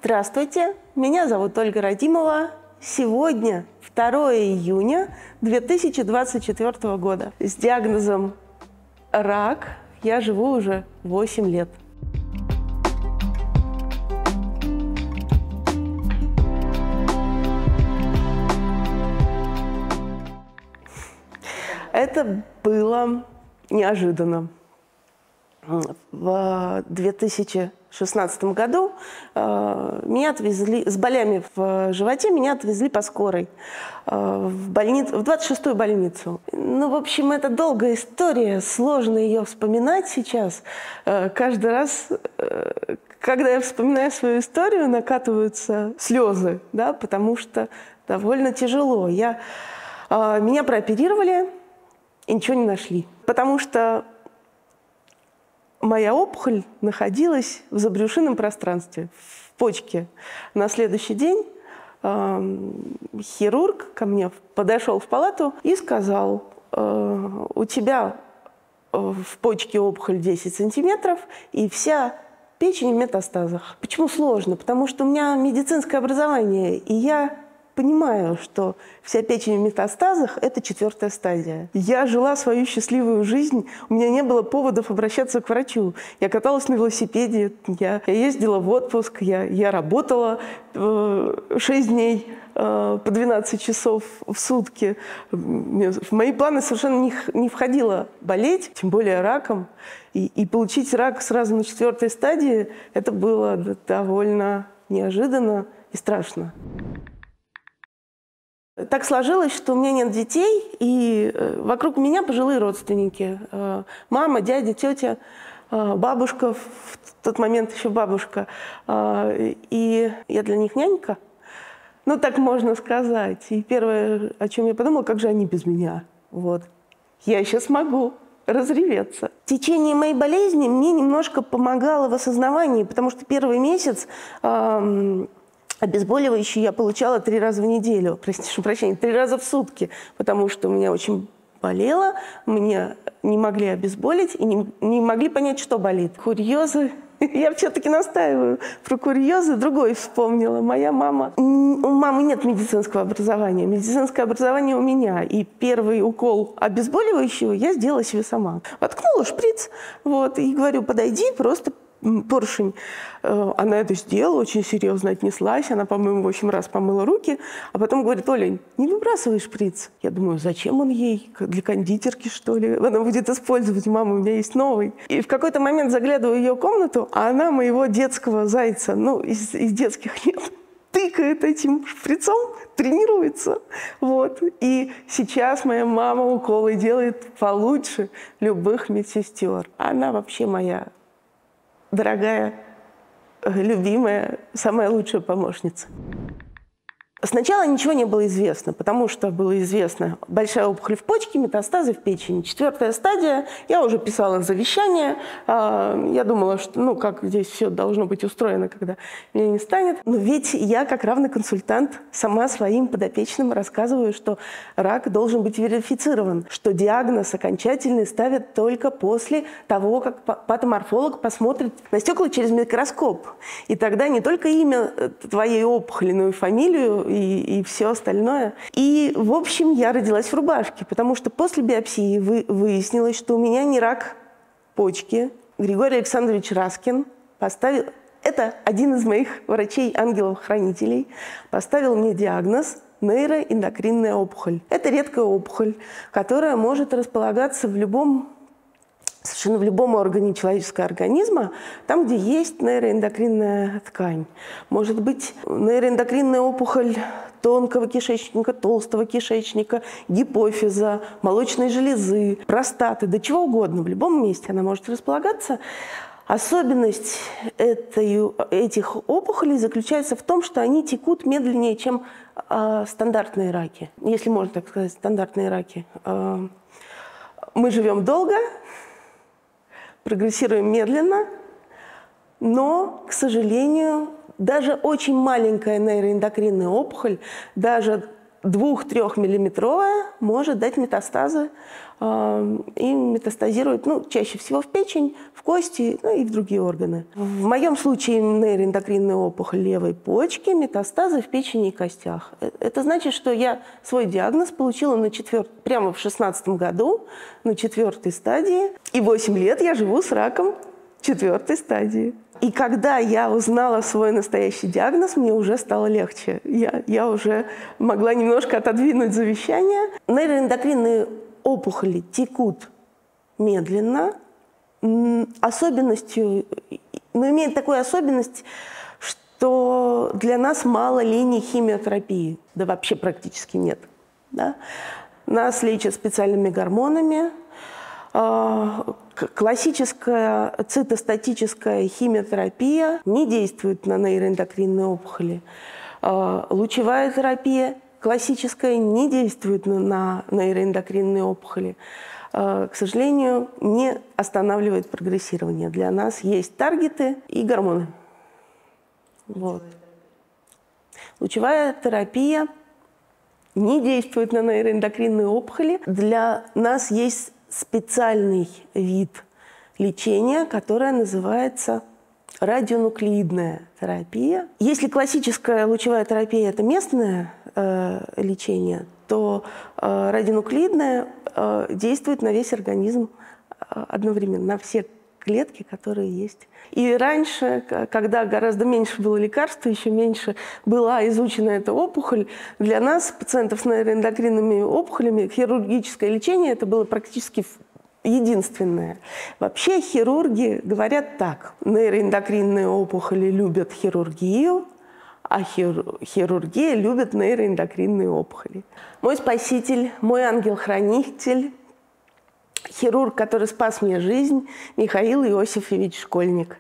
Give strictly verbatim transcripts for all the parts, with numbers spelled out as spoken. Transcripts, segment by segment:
Здравствуйте, меня зовут Ольга Радимова. Сегодня второе июня две тысячи двадцать четвёртого года. С диагнозом рак я живу уже восемь лет. Это было неожиданно. В две тысячи шестнадцатом году э, меня отвезли, с болями в животе меня отвезли по скорой э, в, больницу, в двадцать шестую больницу. Ну, в общем, это долгая история, сложно ее вспоминать сейчас. Э, каждый раз, э, когда я вспоминаю свою историю, накатываются слезы, да, потому что довольно тяжело. Я, э, меня прооперировали и ничего не нашли, потому что моя опухоль находилась в забрюшинном пространстве, в почке. На следующий день э, хирург ко мне подошел в палату и сказал: э, у тебя в почке опухоль десять сантиметров, и вся печень в метастазах. Почему сложно? Потому что у меня медицинское образование, и я понимаю, что вся печень в метастазах – это четвертая стадия. Я жила свою счастливую жизнь, у меня не было поводов обращаться к врачу. Я каталась на велосипеде, я, я ездила в отпуск, я, я работала э, шесть дней э, по двенадцать часов в сутки. В мои планы совершенно не, не входило болеть, тем более раком. И, и получить рак сразу на четвертой стадии – это было довольно неожиданно и страшно. Так сложилось, что у меня нет детей, и вокруг меня пожилые родственники. Мама, дядя, тетя, бабушка, в тот момент еще бабушка. И я для них нянька. Ну, так можно сказать. И первое, о чем я подумала, как же они без меня. Вот. Я еще смогу разреветься. В течение моей болезни мне немножко помогало в осознавании, потому что первый месяц обезболивающие я получала три раза в неделю, прошу прощения, три раза в сутки, потому что у меня очень болело, мне не могли обезболить и не, не могли понять, что болит. Курьезы. Я все-таки настаиваю про курьезы. Другой вспомнила. Моя мама... У мамы нет медицинского образования. Медицинское образование у меня. И первый укол обезболивающего я сделала себе сама. Воткнула шприц, вот, и говорю: подойди, просто поршень. Она это сделала, очень серьезно отнеслась. Она, по-моему, восемь раз помыла руки. А потом говорит: Оля, не выбрасывай шприц. Я думаю, зачем он ей? Для кондитерки, что ли? Она будет использовать. Мама, у меня есть новый. И в какой-то момент заглядываю в ее комнату, а она моего детского зайца, ну, из, из детских лет, тыкает этим шприцом, тренируется. Вот. И сейчас моя мама уколы делает получше любых медсестер. Она вообще моя дорогая, любимая, самая лучшая помощница. Сначала ничего не было известно, потому что было известно: большая опухоль в почке, метастазы в печени. Четвертая стадия. Я уже писала завещание. Я думала, что, ну, как здесь все должно быть устроено, когда меня не станет. Но ведь я, как равный консультант, сама своим подопечным рассказываю, что рак должен быть верифицирован, что диагноз окончательный ставят только после того, как патоморфолог посмотрит на стекла через микроскоп. И тогда не только имя твоей опухоли, но и фамилию, И, и все остальное. И, в общем, я родилась в рубашке, потому что после биопсии вы, выяснилось, что у меня не рак почки. Григорий Александрович Раскин поставил... Это один из моих врачей-ангелов-хранителей. Поставил мне диагноз нейроэндокринная опухоль. Это редкая опухоль, которая может располагаться в любом... совершенно в любом органе человеческого организма, там, где есть нейроэндокринная ткань. Может быть нейроэндокринная опухоль тонкого кишечника, толстого кишечника, гипофиза, молочной железы, простаты, да чего угодно. В любом месте она может располагаться. Особенность этой, этих опухолей заключается в том, что они текут медленнее, чем э, стандартные раки. Если можно так сказать, стандартные раки. Э, мы живем долго, прогрессируем медленно, но, к сожалению, даже очень маленькая нейроэндокринная опухоль, даже двух-трехмиллиметровая, может дать метастазы и метастазирует, ну, чаще всего в печень, в кости, ну, и в другие органы. В моем случае нейроэндокринная опухоль левой почки, метастазы в печени и костях. Это значит, что я свой диагноз получила на четвер... прямо в шестнадцатом году, на четвертой стадии, и восемь лет я живу с раком четвертой стадии. И когда я узнала свой настоящий диагноз, мне уже стало легче. Я, я уже могла немножко отодвинуть завещание. Нейроэндокринные опухоли текут медленно. Особенностью, но имеет такую особенность, что для нас мало линий химиотерапии. Да вообще практически нет. Да? Нас лечат специальными гормонами. Классическая цитостатическая химиотерапия не действует на нейроэндокринные опухоли. Лучевая терапия классическая не действует на нейроэндокринные опухоли. К сожалению, не останавливает прогрессирование. Для нас есть таргеты и гормоны. Вот. Лучевая терапия не действует на нейроэндокринные опухоли. Для нас есть специальный вид лечения, которое называется радионуклеидная терапия. Если классическая лучевая терапия – это местное э, лечение, то э, радионуклеидная э, действует на весь организм э, одновременно, на все клетки, которые есть. И раньше, когда гораздо меньше было лекарств, еще меньше была изучена эта опухоль, для нас, пациентов с нейроэндокринными опухолями, хирургическое лечение это было практически единственное. Вообще хирурги говорят так: нейроэндокринные опухоли любят хирургию, а хир... хирургия любит нейроэндокринные опухоли. Мой спаситель, мой ангел-хранитель, хирург, который спас мне жизнь, Михаил Иосифович Школьник.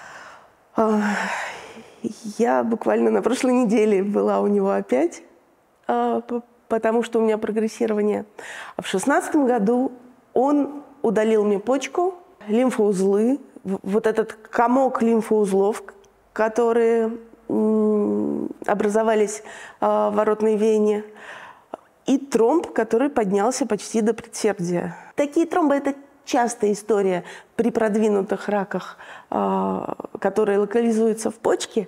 Я буквально на прошлой неделе была у него опять, потому что у меня прогрессирование. А в шестнадцатом году он удалил мне почку, лимфоузлы, вот этот комок лимфоузлов, которые образовались в воротной вене, и тромб, который поднялся почти до предсердия. Такие тромбы – это частая история при продвинутых раках, которые локализуются в почке.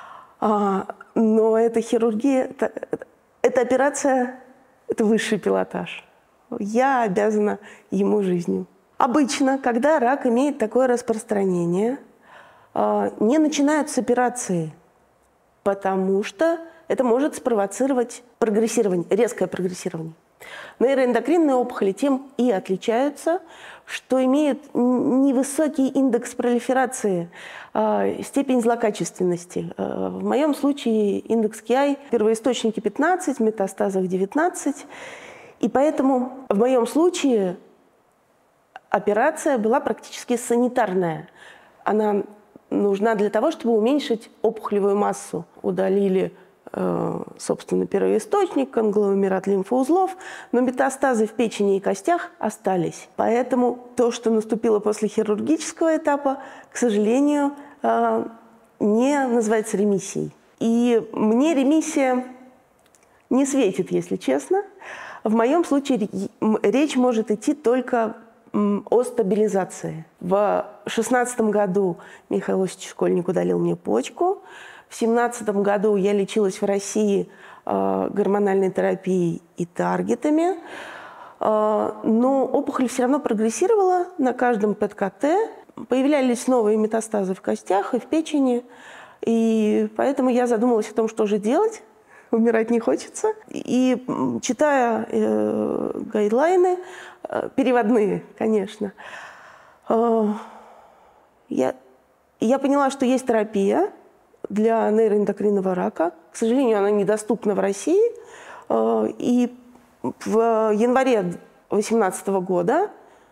Но эта хирургия, это, эта операция – это высший пилотаж. Я обязана ему жизнью. Обычно, когда рак имеет такое распространение, не начинают с операции, потому что это может спровоцировать прогрессирование, резкое прогрессирование. Нейроэндокринные опухоли тем и отличаются, что имеют невысокий индекс пролиферации, э, степень злокачественности. Э, в моем случае индекс Ки Ай в первоисточнике пятнадцать, в метастазах девятнадцать. И поэтому в моем случае операция была практически санитарная. Она нужна для того, чтобы уменьшить опухолевую массу. Удалили собственно, первоисточник, конгломерат лимфоузлов, но метастазы в печени и костях остались. Поэтому то, что наступило после хирургического этапа, к сожалению, не называется ремиссией. И мне ремиссия не светит, если честно. В моем случае речь может идти только о стабилизации. В шестнадцатом году Михаил Иосифович Школьник удалил мне почку. В семнадцатом году я лечилась в России э, гормональной терапией и таргетами, э, но опухоль все равно прогрессировала на каждом Пэ Тэ Ка Тэ. Появлялись новые метастазы в костях и в печени, и поэтому я задумалась о том, что же делать. Умирать не хочется. И читая э, гайдлайны, э, переводные, конечно, э, я, я поняла, что есть терапия для нейроэндокринного рака. К сожалению, она недоступна в России. И в январе две тысячи восемнадцатого года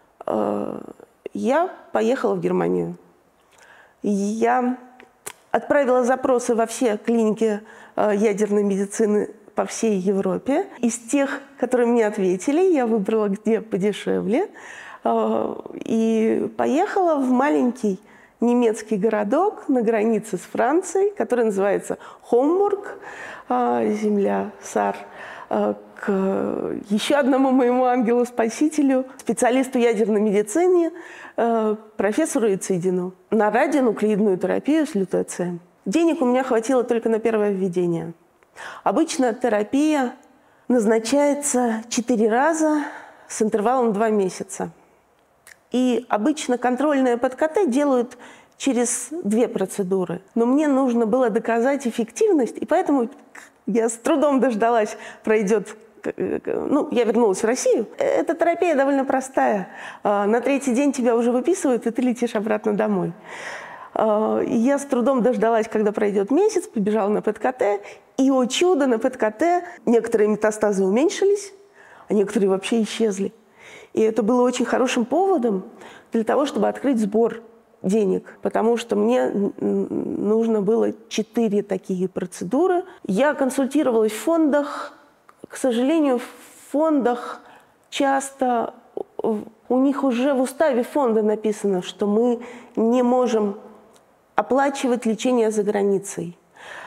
я поехала в Германию. Я отправила запросы во все клиники ядерной медицины по всей Европе. Из тех, которые мне ответили, я выбрала, где подешевле. И поехала в маленький немецкий городок на границе с Францией, который называется Хомбург, земля Сар, к еще одному моему ангелу-спасителю, специалисту ядерной медицины, профессору Яцидину, на радионуклеидную терапию с лютецием. Денег у меня хватило только на первое введение. Обычно терапия назначается четыре раза с интервалом два месяца. И обычно контрольное под ка тэ делают через две процедуры. Но мне нужно было доказать эффективность, и поэтому я с трудом дождалась, пройдет... Ну, я вернулась в Россию. Эта терапия довольно простая. На третий день тебя уже выписывают, и ты летишь обратно домой. И я с трудом дождалась, когда пройдет месяц, побежала на пэт ка тэ, и, о чудо, на пэт ка тэ некоторые метастазы уменьшились, а некоторые вообще исчезли. И это было очень хорошим поводом для того, чтобы открыть сбор денег, потому что мне нужно было четыре такие процедуры. Я консультировалась в фондах. К сожалению, в фондах часто у них уже в уставе фонда написано, что мы не можем оплачивать лечение за границей.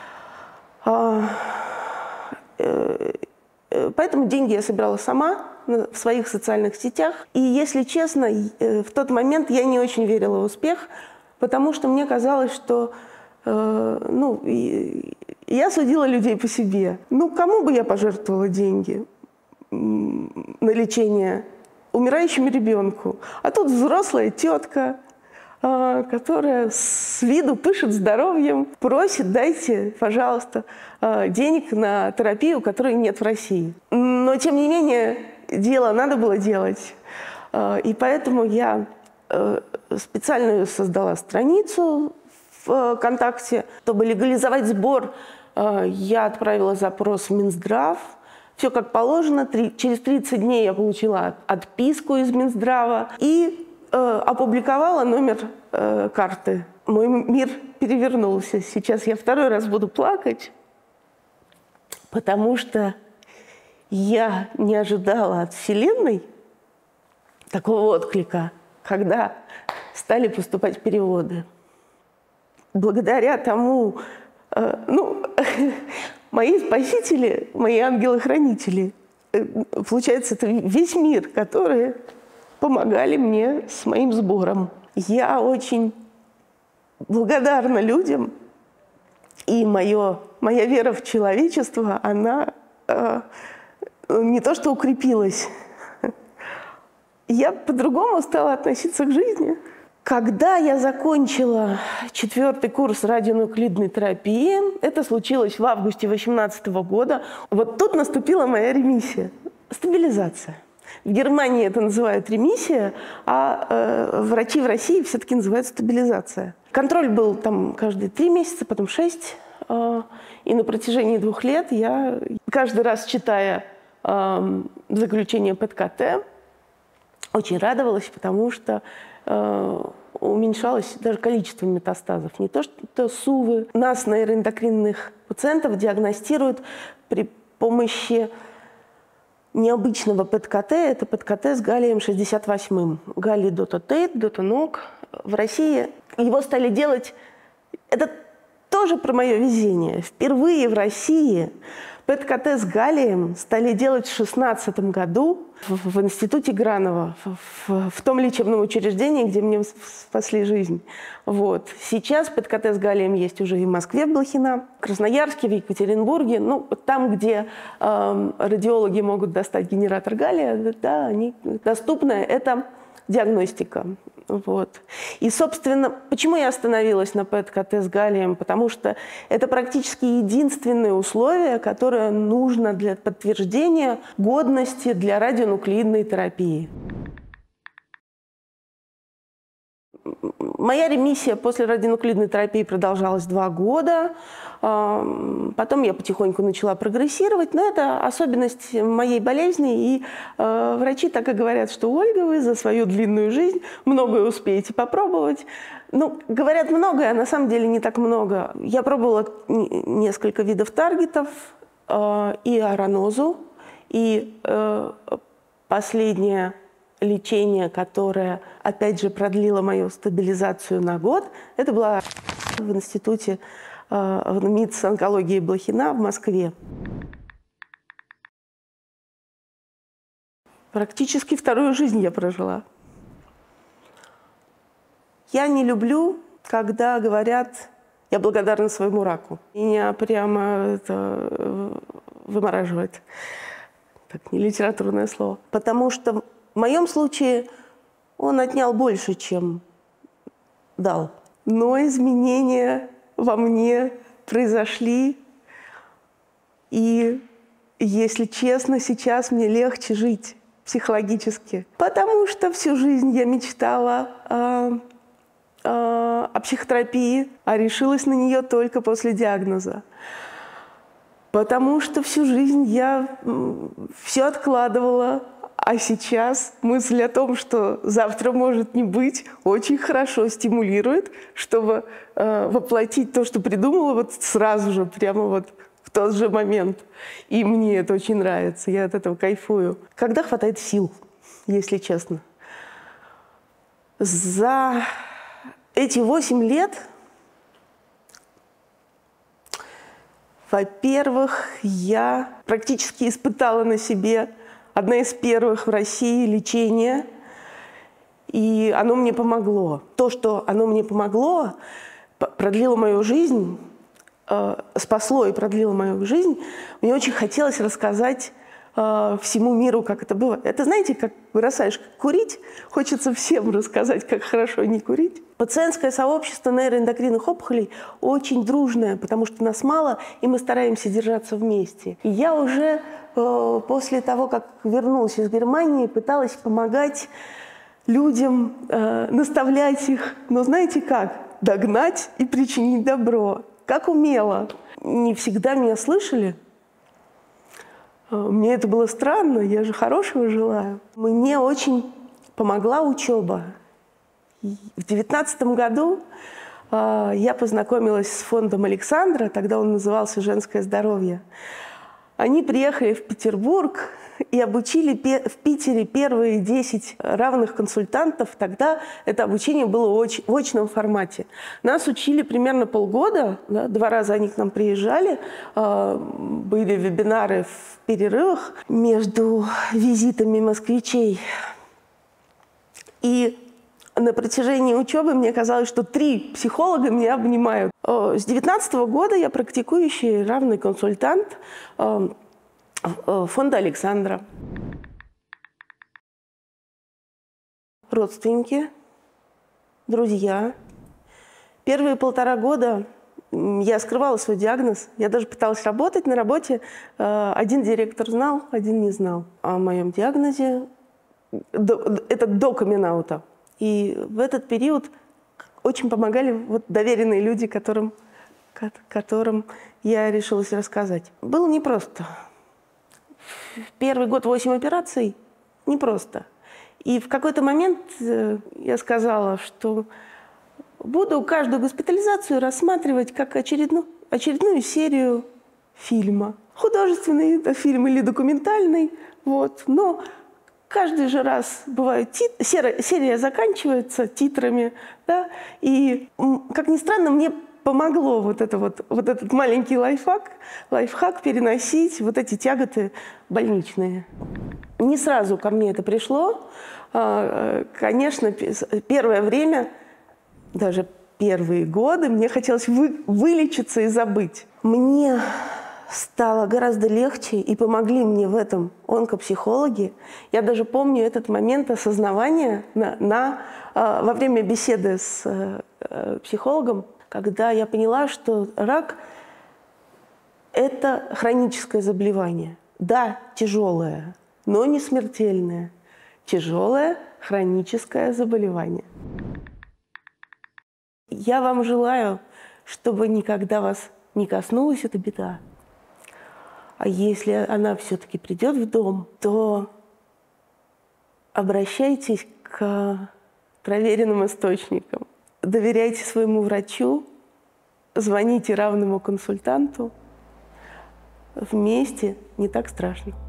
Поэтому деньги я собирала сама в своих социальных сетях. И, если честно, в тот момент я не очень верила в успех, потому что мне казалось, что ну, я судила людей по себе. Ну, кому бы я пожертвовала деньги на лечение умирающему ребенку? А тут взрослая тетка, которая с виду пышет здоровьем, просит: дайте, пожалуйста, денег на терапию, которой нет в России. Но, тем не менее, дело надо было делать. И поэтому я специально создала страницу в ВКонтакте, чтобы легализовать сбор. Я отправила запрос в Минздрав. Все как положено. Через тридцать дней я получила отписку из Минздрава и э, опубликовала номер э, карты. Мой мир перевернулся. Сейчас я второй раз буду плакать, потому что я не ожидала от Вселенной такого отклика, когда стали поступать переводы. Благодаря тому, э, ну, мои спасители, мои ангелы-хранители, э, получается, это весь мир, которые помогали мне с моим сбором. Я очень благодарна людям, и моё, моя вера в человечество, она э, не то что укрепилась, я по-другому стала относиться к жизни. Когда я закончила четвертый курс радионуклидной терапии, это случилось в августе две тысячи восемнадцатого года, вот тут наступила моя ремиссия, стабилизация. В Германии это называют ремиссия, а э, врачи в России все-таки называют стабилизация. Контроль был там каждые три месяца, потом шесть, э, и на протяжении двух лет я каждый раз, читая э, заключение пэт ка тэ, очень радовалась, потому что э, уменьшалось даже количество метастазов. Не то что СУВы. Нас, нейроэндокринных пациентов, диагностируют при помощи необычного пэт ка тэ. Это пэт ка тэ с галлием шестьдесят восемь. Галлий дотатейт, дотанок. В России его стали делать... Это тоже про мое везение. Впервые в России пэт ка тэ с галлием стали делать в две тысячи шестнадцатом году в, в институте Гранова, в, в, в том лечебном учреждении, где мне спасли жизнь. Вот. Сейчас пэт ка тэ с галлием есть уже и в Москве, в Блохино, в Красноярске, в Екатеринбурге. Ну, там, где э, радиологи могут достать генератор галлия, да, они доступны. Это диагностика. Вот. И, собственно, почему я остановилась на пэт ка тэ с галлием? Потому что это практически единственное условие, которое нужно для подтверждения годности для радионуклеидной терапии. Моя ремиссия после радионуклидной терапии продолжалась два года. Потом я потихоньку начала прогрессировать, но это особенность моей болезни. И э, врачи так и говорят, что, Ольга, вы за свою длинную жизнь многое успеете попробовать. Ну, говорят многое, а на самом деле не так много. Я пробовала несколько видов таргетов, э, и аранозу, и э, последняя лечение, которое, опять же, продлило мою стабилизацию на год, это была в институте в МИЦ онкологии Блохина в Москве. Практически вторую жизнь я прожила. Я не люблю, когда говорят, я благодарна своему раку. Меня прямо это вымораживает. Так, не литературное слово. Потому что в моем случае он отнял больше, чем дал. Но изменения во мне произошли. И, если честно, сейчас мне легче жить психологически. Потому что всю жизнь я мечтала о, о, о психотерапии, а решилась на нее только после диагноза. Потому что всю жизнь я все откладывала, а сейчас мысль о том, что завтра может не быть, очень хорошо стимулирует, чтобы э, воплотить то, что придумала, вот сразу же, прямо вот в тот же момент. И мне это очень нравится, я от этого кайфую. Когда хватает сил, если честно. За эти восемь лет, во-первых, я практически испытала на себе одна из первых в России лечение, и оно мне помогло. То, что оно мне помогло, продлило мою жизнь, э, спасло и продлило мою жизнь, мне очень хотелось рассказать э, всему миру, как это было. Это, знаете, как бросаешь курить, хочется всем рассказать, как хорошо не курить. Пациентское сообщество нейроэндокринных опухолей очень дружное, потому что нас мало, и мы стараемся держаться вместе. И я уже э, после того, как вернулась из Германии, пыталась помогать людям, э, наставлять их. Но знаете как? Догнать и причинить добро. Как умела. Не всегда меня слышали. Мне это было странно, я же хорошего желаю. Мне очень помогла учеба. В две тысячи девятнадцатом году э, я познакомилась с фондом Александра, тогда он назывался «Женское здоровье». Они приехали в Петербург и обучили в Питере первые десять равных консультантов. Тогда это обучение было в очном формате. Нас учили примерно полгода, да, два раза они к нам приезжали, э, были вебинары в перерывах между визитами москвичей. И на протяжении учебы мне казалось, что три психолога меня обнимают. С две тысячи девятнадцатого года я практикующий равный консультант фонда Александра. Родственники, друзья. Первые полтора года я скрывала свой диагноз. Я даже пыталась работать на работе. Один директор знал, один не знал о моем диагнозе. Это до камин-аута. И в этот период очень помогали вот доверенные люди, которым, которым я решилась рассказать. Было непросто. В первый год восемь операций непросто. И в какой-то момент я сказала, что буду каждую госпитализацию рассматривать как очередную, очередную серию фильма. Художественный фильм или документальный. Вот. Но каждый же раз бывает, тит... серия, серия заканчивается титрами, да, и, как ни странно, мне помогло вот, это вот, вот этот маленький лайфхак, лайфхак переносить вот эти тяготы больничные. Не сразу ко мне это пришло. Конечно, первое время, даже первые годы, мне хотелось вы... вылечиться и забыть. Мне стало гораздо легче, и помогли мне в этом онкопсихологи. Я даже помню этот момент осознавания на, на, э, во время беседы с э, психологом, когда я поняла, что рак – это хроническое заболевание. Да, тяжелое, но не смертельное. Тяжелое хроническое заболевание. Я вам желаю, чтобы никогда вас не коснулась эта беда. А если она все-таки придет в дом, то обращайтесь к проверенным источникам. Доверяйте своему врачу, звоните равному консультанту. Вместе не так страшно.